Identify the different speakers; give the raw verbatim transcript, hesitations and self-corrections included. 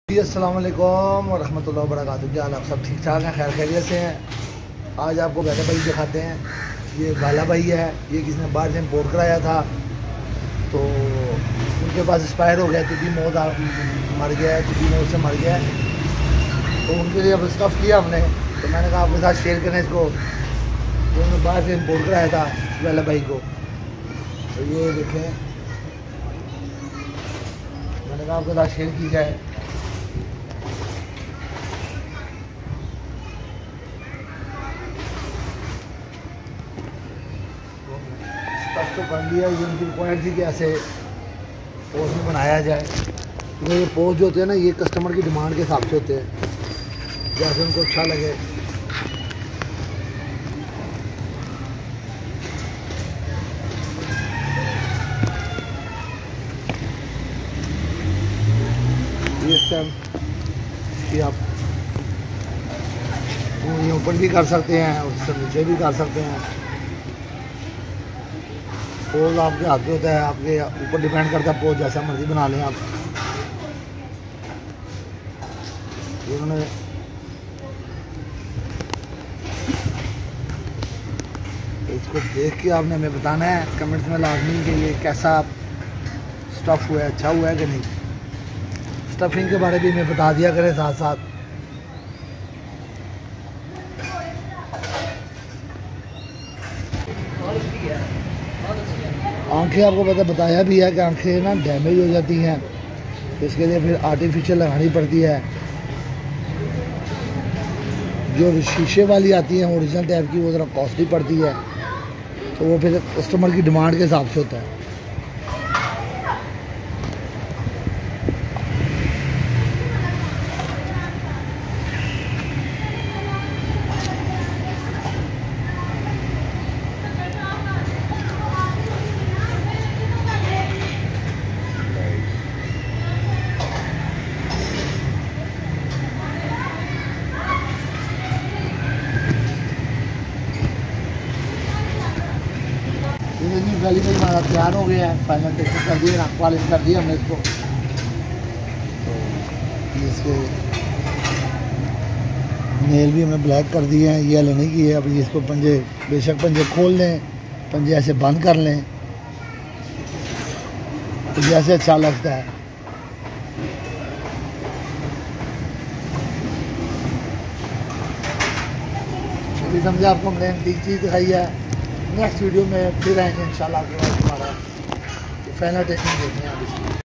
Speaker 1: अस्सलाम वालेकुम वरहमतुल्लाहि वबरकातुहू। क्या हाल आप सब ठीक ठाक हैं, खैर खैरियत से हैं। आज आपको बैठे भाई दिखाते हैं। ये वाला भाई है, ये किसी ने बाहर से इम्पोर्ट कराया था तो उनके पास एक्सपायर हो गया, टिड्डी मौत मर गया है, टिड्डी मौत से मर गया है। तो उनके लिए अब स्टफ़ किया हमने, तो मैंने कहा आपके साथ शेयर करें इसको। तो उन्होंने बाहर से इम्पोर्ट कराया था वाला भाई को। तो ये देखें, मैंने कहा आपके साथ शेयर की जाए। स्टफ तो बन लिया, ये उनकी रिक्वायर्ड थी कि ऐसे पोज में बनाया जाए। तो ये पोज जो होते हैं ना, ये कस्टमर की डिमांड के हिसाब से होते हैं, जैसे उनको अच्छा लगे। ये टाइम कि आप ये ऊपर भी कर सकते हैं और इससे नीचे भी कर सकते हैं। पोज आपके हाथ में होता है, आपके ऊपर डिपेंड करता है, पोज जैसा मर्जी बना लें आप। उन्होंने इसको देख के आपने हमें बताना है कमेंट्स में लाजमी कि ये कैसा स्टफ़ हुआ है, अच्छा हुआ है कि नहीं। स्टफिंग के बारे में हमें बता दिया करें साथ साथ। आंखें आपको पता बताया भी है कि आंखें ना डैमेज हो जाती हैं, तो इसके लिए फिर आर्टिफिशियल लगानी पड़ती है। जो शीशे वाली आती हैं ओरिजिनल टाइप की, वो ज़रा कॉस्टली पड़ती है, तो वो फिर कस्टमर की डिमांड के हिसाब से होता है। गली में हमारा तैयार हो गया है, फाइनल टेस्टिंग कर दिए, पॉलिश कर दिया हमने इसको। तो इसके नेल भी हमने ब्लैक कर दिए हैं, ये लेने की है। अब इसको पंजे बेशक पंजे खोल लें, पंजे ऐसे बंद कर लें, तो जैसे अच्छा लगता है। अभी समझे आपको हमने ठीक चीज़ दिखाई है। नेक्स्ट वीडियो में फिर आएंगे इंशाल्लाह आपके पास हमारा फाइनल टेस्टिंग देखते हैं आप इसकी।